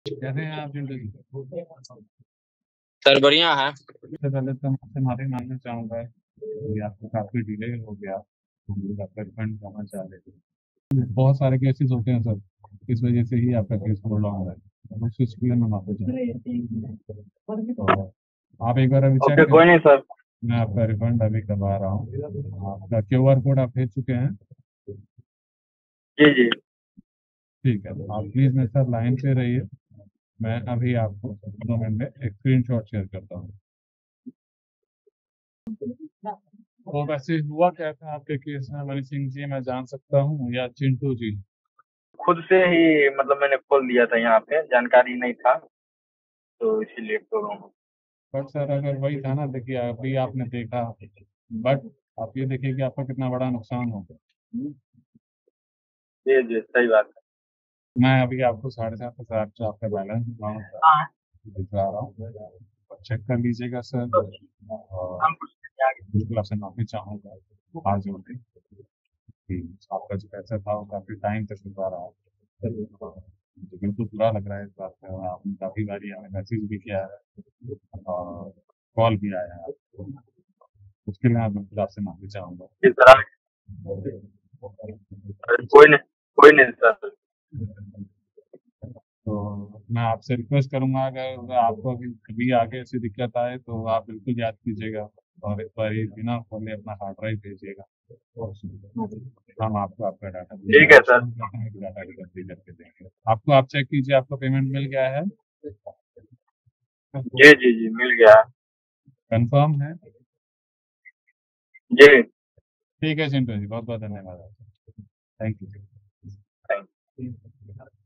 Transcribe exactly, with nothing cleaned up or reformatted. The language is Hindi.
कैसे हैं आप चिंटू जी? सर बढ़िया है। सबसे पहले तो मैं आपसे माफ़ी माँगना चाहूँगा कि आपको काफ़ी डिले हो गया, हम लोग आपका रिफंड करना चाह रहे थे। बहुत सारे केसेस होते हैं सर, इस वजह से ही आपका केस होल्ड ऑन है। तो उस चीज़ के लिए मैं माफ़ी चाहता हूँ। तो आप एक बार अभी चेक ओके, करें, कोई नहीं सर। मैं आपका रिफंड अभी करवा रहा हूँ। आपका क्यूआर कोड आप भेज चुके हैं? जी जी। ठीक है, तो आप प्लीज़ मेरे साथ लाइन पे रहिए। मैं अभी आपको दो मिनट में एक स्क्रीनशॉट शेयर करता हूँ। तो वैसे हुआ क्या था आपके केस में मणि सिंह जी, मैं जान सकता हूँ, या चिंटू जी? खुद से ही मतलब मैंने खोल दिया था, यहाँ पे जानकारी नहीं था तो इसीलिए खोल रहा हूँ। बट सर अगर वही था ना, देखिए अभी आपने देखा, बट आप ये देखिए कि आपका कितना बड़ा नुकसान हो गया। जी जी, सही बात है। मैं अभी आपको साढ़े सात हजार का आपका बैलेंस अकाउंट हाँ, दिखा रहा हूँ, चेक कर लीजिएगा सर। तो और हम कुछ नहीं आगे। बिल्कुल आपसे माफी चाहूँगा आज जोड़ के कि आपका जो पैसा था वो काफी टाइम तक चुका रहा है। मुझे बिल्कुल बुरा लग रहा है इस बात का। आपने काफी बारी हमें मैसेज भी किया है और कॉल भी आया है आपको, उसके लिए मैं बिल्कुल आपसे माफी चाहूँगा। इस तरह कोई नहीं, कोई नहीं सर। तो मैं आपसे रिक्वेस्ट करूंगा, अगर आपको अभी कभी आगे ऐसी दिक्कत आए तो आप बिल्कुल याद कीजिएगा और एक बार ही बिना खोले अपना हार्ड ड्राइव भेजिएगा। हम आपको आपका डाटा ठीक है सर। डाटा रिकवरी करके देंगे आपको। आप चेक कीजिए, आपका पेमेंट मिल गया है? जी जी जी, मिल गया। कंफर्म है? जी। ठीक है चिंटू जी, बहुत बहुत धन्यवाद। Thank thank you.